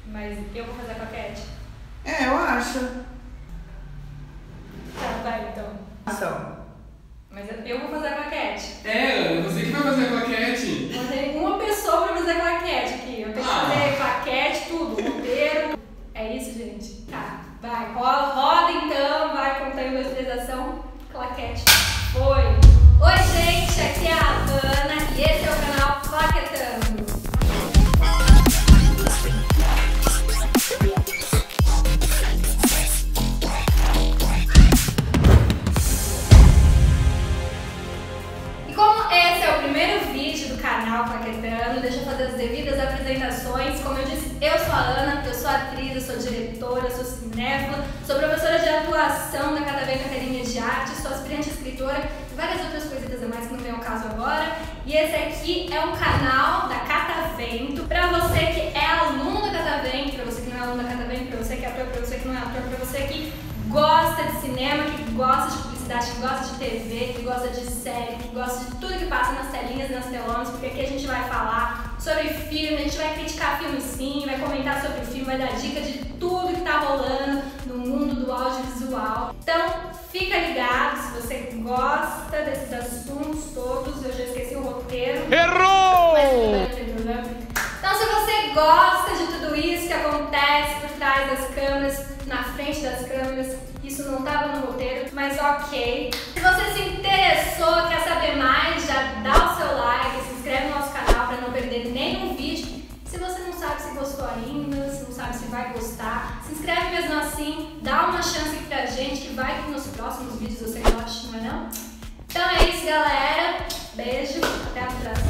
Mas eu vou fazer a claquete? É, eu acho. Tá, vai então. Ação. Mas eu vou fazer a claquete. É, Ana, você que vai fazer a claquete. Não tem uma pessoa pra fazer a claquete aqui. Eu tenho que fazer claquete, tudo, roteiro. É isso, gente? Tá, vai. Roda então, vai contando 2, 3 ação. Claquete. Foi. Oi, gente, aqui é a Ana e esse é o canal Claquetando. E como esse é o primeiro vídeo do canal Claquetando, deixa eu fazer as devidas apresentações. Como eu disse, eu sou a Ana, eu sou atriz, eu sou diretora, eu sou cinéfila, sou professora de atuação da Catavento Academia de Arte, sou aspirante escritora e várias outras coisitas a mais que não vem ao caso agora. E esse aqui é um canal da Catavento, pra você que é aluno da Catavento, pra você que não é aluno da Catavento, pra você que é ator, pra você que não é ator, pra você que gosta de cinema, que gosta de publicidade, que gosta de TV, que gosta de série, que gosta de tudo que passa nas telinhas e nas telonas, porque aqui a gente vai falar sobre filme, a gente vai criticar filme sim, vai comentar sobre o filme, vai dar dica de tudo que tá rolando no mundo do audiovisual. Então, fica ligado se você gosta desses assuntos todos. Eu já esqueci o roteiro. Errou! Então, se você gosta de tudo isso que acontece por trás das câmeras, na frente das câmeras, isso não estava no roteiro, mas ok. Se você se interessou, quer saber mais, já dá o seu like, se inscreve no nosso canal para não perder nenhum vídeo. Se você não sabe se gostou ainda, se não sabe se vai gostar, se inscreve mesmo assim, dá uma chance aqui pra gente, que vai que nos próximos vídeos você goste, não é não? Então é isso, galera. Beijo, até a próxima.